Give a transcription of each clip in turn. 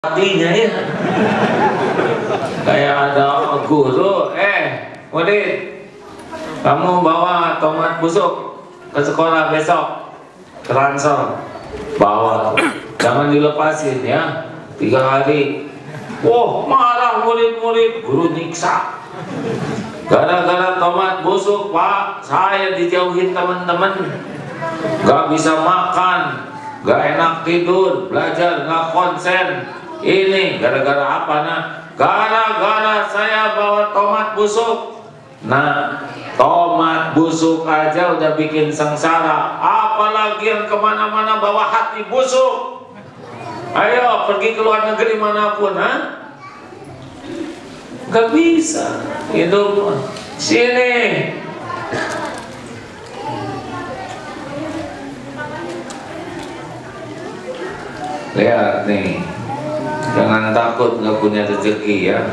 artinya ya. Kayak ada guru, murid, kamu bawa tomat busuk ke sekolah besok, ke ransel, bawa, jangan dilepasin ya, 3 hari. Wah, marah murid-murid, guru nyiksa. Gara-gara tomat busuk, Pak, saya dijauhin teman-teman, gak bisa makan, gak enak tidur, belajar gak konsen. Ini gara-gara apa? Nah, gara-gara saya bawa tomat busuk. Nah, tomat busuk aja udah bikin sengsara, apalagi yang kemana-mana bawa hati busuk. Ayo pergi ke luar negeri manapun, gak bisa hidup. Sini, lihat nih, jangan takut nggak punya rezeki ya.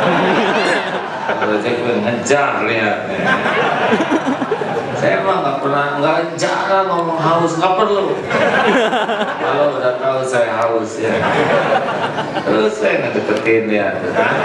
Rezeki ngejar, lihat nih. Saya emang nggak jarang ngomong haus, nggak perlu. Kalau udah tahu saya haus ya, terus saya ngedeketin ya.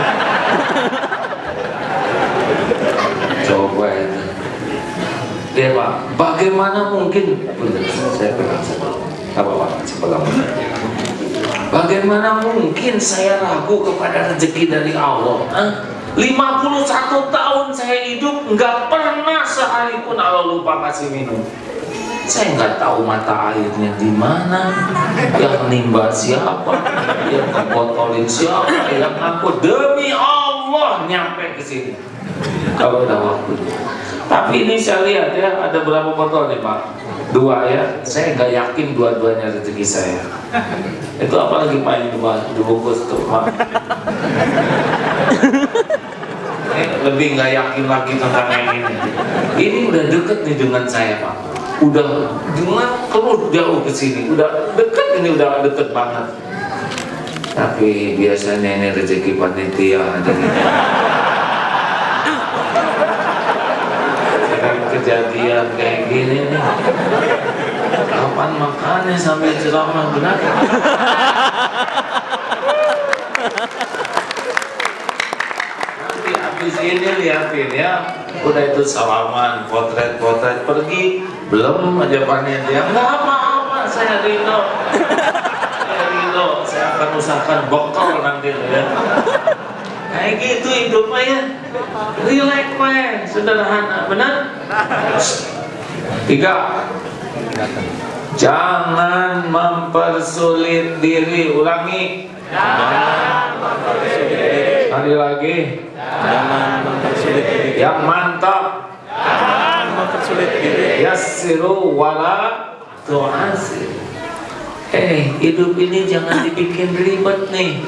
Coba itu. Dia Pak, bagaimana mungkin? Saya pegang apa Pak? Bagaimana mungkin saya ragu kepada rezeki dari Allah? 51 tahun saya hidup, nggak pernah sehari pun Allah lupa kasih minum. Saya nggak tahu mata airnya di mana, yang nimba siapa, yang kebotolin siapa, yang aku demi Allah nyampe ke sini. Kalau udah waktu. Tapi ini saya lihat ya, ada berapa botol nih Pak? 2 ya. Saya nggak yakin dua-duanya rezeki saya. Itu apalagi Pak yang dibungkus tuh Pak. Lebih nggak yakin lagi tentang yang ini. Ini udah deket nih dengan saya Pak. Udah dengan keluar jauh ke sini. Udah deket, ini udah deket banget. Tapi biasanya ini rezeki panitia ada gitu. Kejadian kayak gini nih, kapan makannya sampai ceramah benar? Nanti habis ini liatin ya, udah itu salaman, potret pergi, belum aja panitia, nggak apa-apa, saya ridho, saya akan usahakan bekal nanti ya. Kayak gitu hidupnya ya, relax man, sederhana, benar? 3, jangan mempersulit diri. Ulangi, jangan mempersulit diri. Sekali lagi, jangan mempersulit diri. Yang mantap, jangan mempersulit diri. Yassiru wala tu'asir. Hidup ini jangan dibikin ribet nih.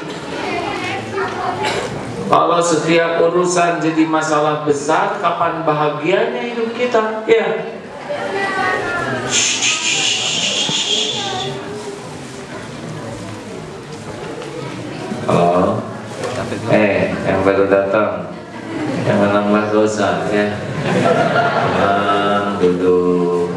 Kalau setiap urusan jadi masalah besar, kapan bahagianya hidup kita? Ya. Halo. Yang baru datang, jangan nambah dosa ya. Tenang, duduk.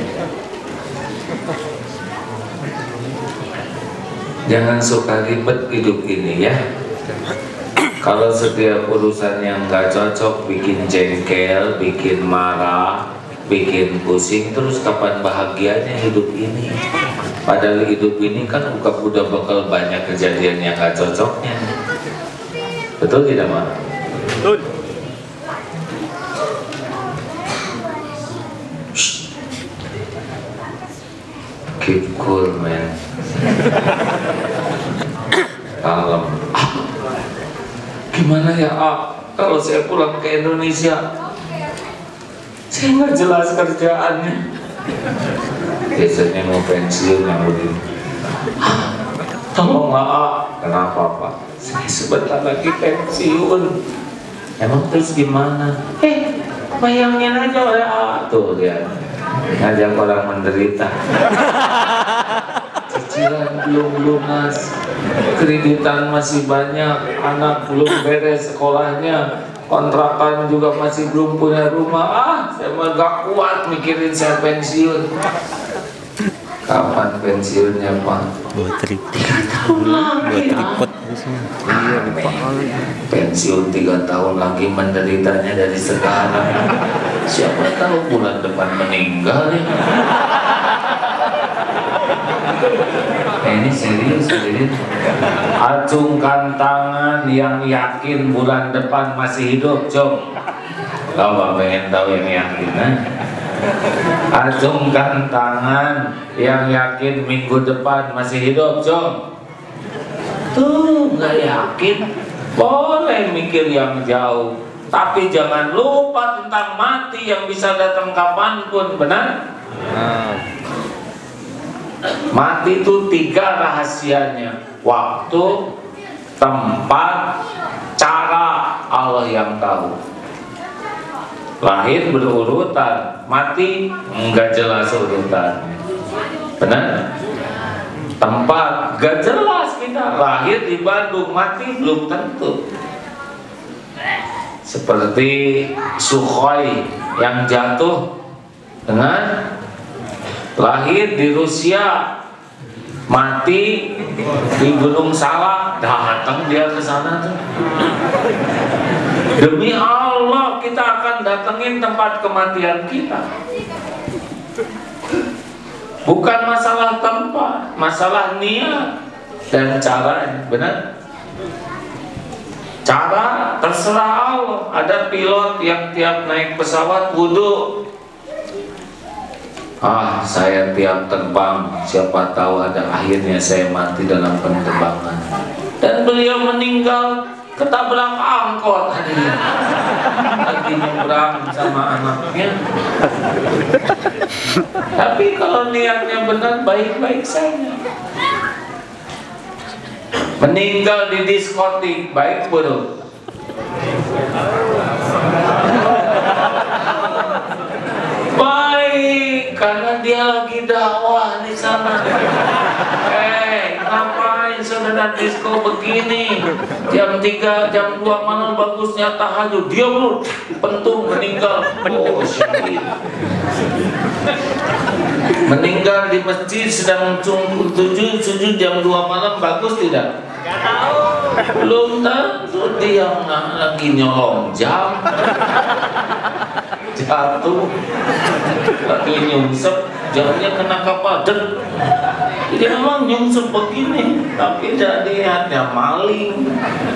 Jangan suka ribet hidup ini ya. Kalau setiap urusan yang gak cocok bikin jengkel, bikin marah, bikin pusing, terus kapan bahagianya hidup ini? Padahal hidup ini kan udah bakal banyak kejadian yang gak cocoknya. Betul tidak, Mak? Betul. Keep cool, man. Kalem. Gimana ya kalau saya pulang ke Indonesia, saya nggak jelas kerjaannya. Biasanya mau pensiun yang begini. Tolong kenapa Pak? Saya sebentar lagi pensiun. Emang terus gimana? Bayangin aja oleh tuh dia ngajak orang menderita. Cicilan belum lunas, kreditan masih banyak, anak belum beres sekolahnya, kontrakan juga masih belum punya rumah. Saya mah gak kuat mikirin saya pensiun. Kapan pensiunnya Pak? 3 tahun lagi. Iya, lupa. Pensiun 3 tahun lagi menderitanya dari sekarang. Siapa tahu bulan depan meninggal ya. Ini serius. Acungkan tangan yang yakin bulan depan masih hidup, Jom. Kalau pengen tahu yang yakin, acungkan tangan yang yakin minggu depan masih hidup, Jom. Tuh, nggak yakin, boleh mikir yang jauh, tapi jangan lupa tentang mati yang bisa datang kapanpun, benar? Mati itu 3 rahasianya: waktu, tempat, cara, Allah yang tahu. Lahir berurutan, mati enggak jelas urutan, benar? Tempat gak jelas, kita lahir di Bandung, mati belum tentu. Seperti Sukhoi yang jatuh dengan lahir di Rusia, mati di Gunung Salak, datang dia ke sana tuh. Demi Allah kita akan datengin tempat kematian kita. Bukan masalah tempat, masalah niat dan caranya, benar? Cara terserah Allah. Ada pilot yang tiap naik pesawat wudhu. Saya tiap terbang, siapa tahu ada akhirnya saya mati dalam penerbangan. Dan beliau meninggal ketabrak angkot, lagi nyebrang sama anaknya. Tapi kalau niatnya benar, baik-baik saja. Meninggal di diskotik, baik buruk? Baik, karena dia lagi dakwah di sana. Ngapain saudara disko begini? Jam 3, jam 2 malam bagusnya tahajud, dia belum pentung meninggal. Oh, syahid. Meninggal di masjid sedang sujud jam 2 malam, bagus tidak? Belum tentu. Dia lagi nyolong jam, jatuh, lagi nyungsep, jamnya kena kapadet. Jadi memang nyungsep begini, tapi jadi niatnya maling.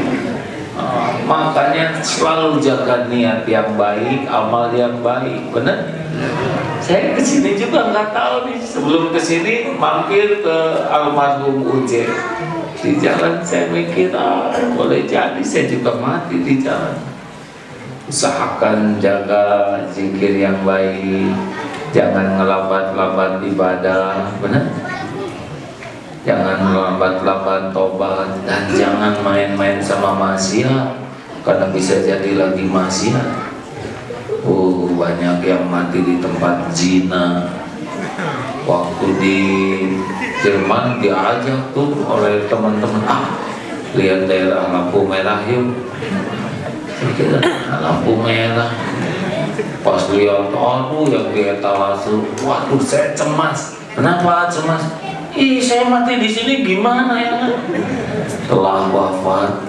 Makanya selalu jaga niat yang baik, amal yang baik, benar? Saya kesini juga nggak tahu nih. Sebelum kesini mampir ke almarhum Uje. Di jalan saya mikir, boleh jadi saya juga mati di jalan. Usahakan jaga zikir yang baik, jangan ngelambat-lambat ibadah, benar? Jangan ngelambat-lambat tobat, dan jangan main-main sama maksiat, karena bisa jadi lagi maksiat. Banyak yang mati di tempat zina. Waktu di Jerman diajak tuh oleh teman-teman, lihat daerah lampu merah yuk. Kita lampu merah, pas lihat yang di etalase, waduh saya cemas. Kenapa cemas? Saya mati di sini gimana ya? Setelah wafat,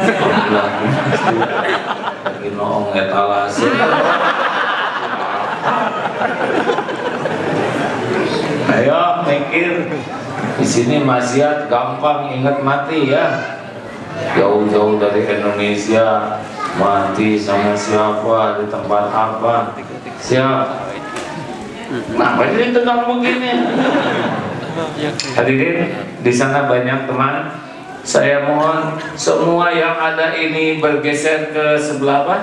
lagi noong etalase. Ayo mikir, di sini maksiat gampang, ingat mati ya. Jauh-jauh dari Indonesia, mati sama siapa, di tempat apa? Siap. Kenapa jadi tegang begini? Hadirin, di sana banyak teman. Saya mohon semua yang ada ini bergeser ke sebelah apa?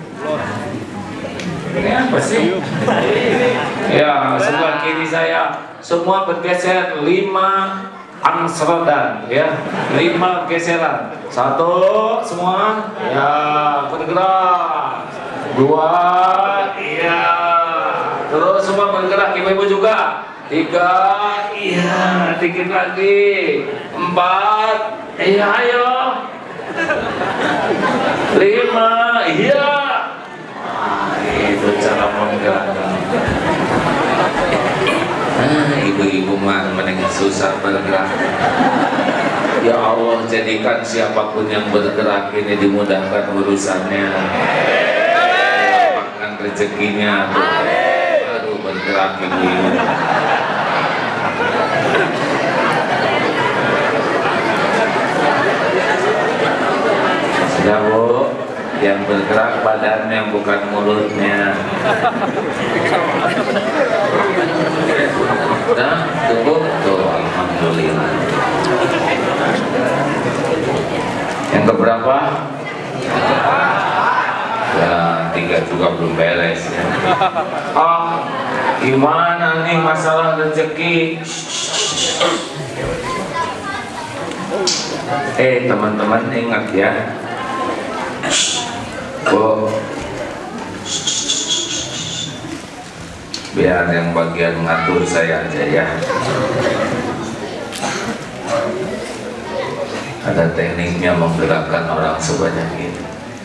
Ini apa sih? Ya, sebelah kiri saya. Semua bergeser 5 amsrodan, ya, 5 geseran. 1, semua, ya, bergerak. 2, iya. Terus semua bergerak, ibu-ibu juga. 3, iya, dikit lagi. 4, iya, ayo. 5, iya. Itu cara menggerakkan. Ibu-ibu mah mending susah bergerak. Ya Allah, jadikan siapapun yang bergerak ini dimudahkan urusannya, dilapangkan rezekinya, baru bergerak ini. Sudah Bu, yang bergerak badannya bukan mulutnya. Nah, cukup tuh, alhamdulillah. Yang keberapa? Ya, 3 juga belum beres ya. Ah, gimana nih masalah rezeki? Teman-teman ingat ya. Oh, biar yang bagian ngatur saya aja ya. Ada tekniknya menggerakkan orang sebanyak ini.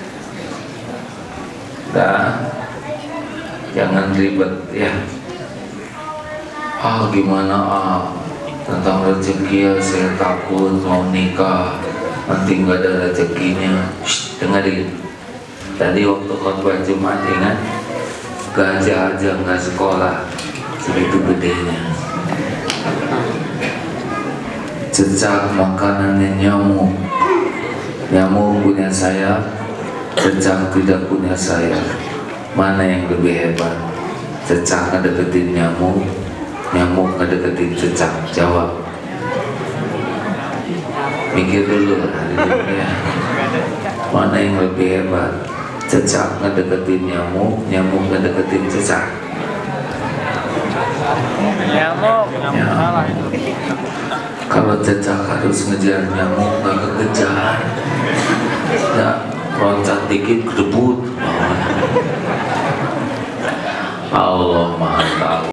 Dan jangan ribet ya. Gimana tentang rezeki ya, saya takut mau nikah nanti nggak ada rezekinya. Dengerin. Tadi waktu khotbah Jumat ingat, gajah aja nggak sekolah, segitu gedenya. Cecak makanannya nyamuk, nyamuk punya sayap, cecak tidak punya sayap. Mana yang lebih hebat? Cecak ngedeketin nyamuk, nyamuk ngedeketin cecak. Jawab. Mikir dulu ya. Mana yang lebih hebat? Cecak ngedeketin nyamuk, nyamuk ngedeketin cecak. Nyamuk salah itu. Kalau cecak harus ngejar nyamuk, nggak kekejar. Ya, loncat dikit kedebut. Allah Maha Tahu.